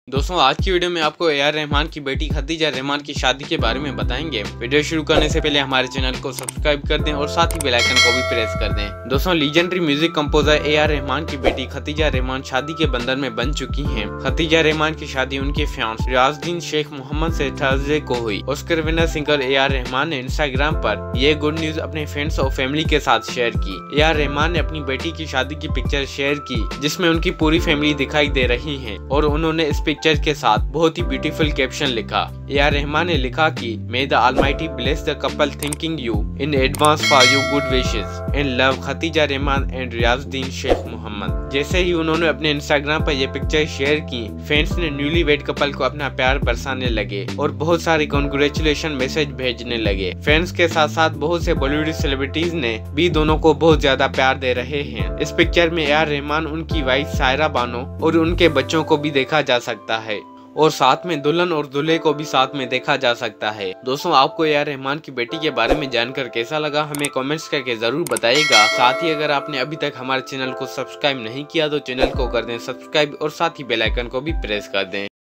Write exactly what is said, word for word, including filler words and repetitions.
दोस्तों आज की वीडियो में आपको ए आर रहमान की बेटी खतीजा रहमान की शादी के बारे में बताएंगे। वीडियो शुरू करने से पहले हमारे चैनल को सब्सक्राइब कर दें और साथ ही बेल आइकन को भी प्रेस कर दें। दोस्तों legendary music composer A R Rahman की बेटी खतीजा रहमान शादी के बंधन में बन चुकी हैं। खतीजा रहमान की शादी उनके फियांस रियाजुद्दीन शेख मोहम्मद से थर्सडे को हुई। Oscar winner singer A R Rahman ने इंस्टाग्राम पर ये गुड न्यूज अपने फ्रेंड्स और फैमिली के साथ शेयर की। ए आर रहमान ने अपनी बेटी की शादी की पिक्चर शेयर की जिसमें उनकी पूरी फैमिली दिखाई दे रही है और उन्होंने इस पिक्चर के साथ बहुत ही ब्यूटीफुल कैप्शन लिखा। ए आर रहमान ने लिखा कि may the almighty bless the couple thinking you in advance for you good wishes and love Khatija Rahman and Riyazuddin Shaikh Mohammed. जैसे ही उन्होंने अपने इंस्टाग्राम पर यह पिक्चर शेयर की, फैंस ने न्यूली वेड कपल को अपना प्यार बरसाने लगे और बहुत सारे कांग्रेचुलेशन मैसेज भेजने लगे। फैंस के साथ साथ बहुत से बॉलीवुड सेलिब्रिटीज ने भी दोनों को बहुत ज्यादा प्यार दे रहे हैं। इस पिक्चर में ए आर रहमान, उनकी वाइफ सायरा बानो और उनके बच्चों को भी देखा जा सकता है और साथ में दुल्हन और दूल्हे को भी साथ में देखा जा सकता है। दोस्तों आपको ए आर रहमान की बेटी के बारे में जानकर कैसा लगा हमें कमेंट्स करके जरूर बताइएगा। साथ ही अगर आपने अभी तक हमारे चैनल को सब्सक्राइब नहीं किया तो चैनल को कर दें सब्सक्राइब और साथ ही बेल आइकन को भी प्रेस कर दें।